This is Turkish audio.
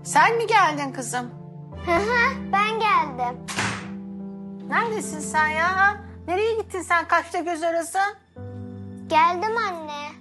Sen mi geldin kızım? Hı hı, ben geldim. Neredesin sen ya? Nereye gittin sen? Kaçta göz arası? Geldim anne.